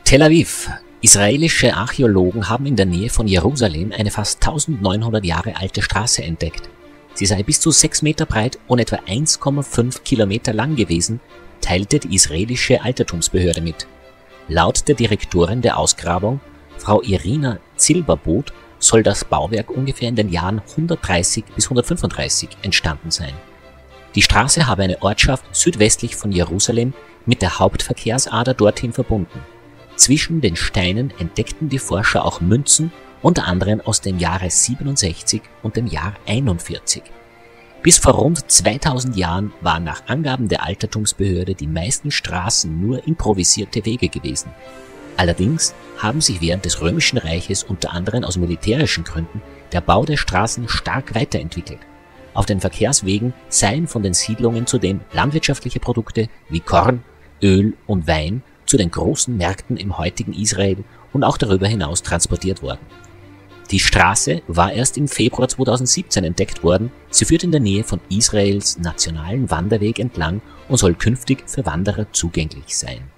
Tel Aviv. Israelische Archäologen haben in der Nähe von Jerusalem eine fast 1900 Jahre alte Straße entdeckt. Sie sei bis zu 6 Meter breit und etwa 1,5 Kilometer lang gewesen, teilte die israelische Altertumsbehörde mit. Laut der Direktorin der Ausgrabung, Frau Irina Zilberbot, soll das Bauwerk ungefähr in den Jahren 130 bis 135 entstanden sein. Die Straße habe eine Ortschaft südwestlich von Jerusalem mit der Hauptverkehrsader dorthin verbunden. Zwischen den Steinen entdeckten die Forscher auch Münzen, unter anderem aus dem Jahre 67 und dem Jahr 41. Bis vor rund 2000 Jahren waren nach Angaben der Altertumsbehörde die meisten Straßen nur improvisierte Wege gewesen. Allerdings haben sich während des Römischen Reiches unter anderem aus militärischen Gründen der Bau der Straßen stark weiterentwickelt. Auf den Verkehrswegen seien von den Siedlungen zudem landwirtschaftliche Produkte wie Korn, Öl und Wein zu den großen Märkten im heutigen Israel und auch darüber hinaus transportiert worden. Die Straße war erst im Februar 2017 entdeckt worden, sie führt in der Nähe von Israels nationalen Wanderweg entlang und soll künftig für Wanderer zugänglich sein.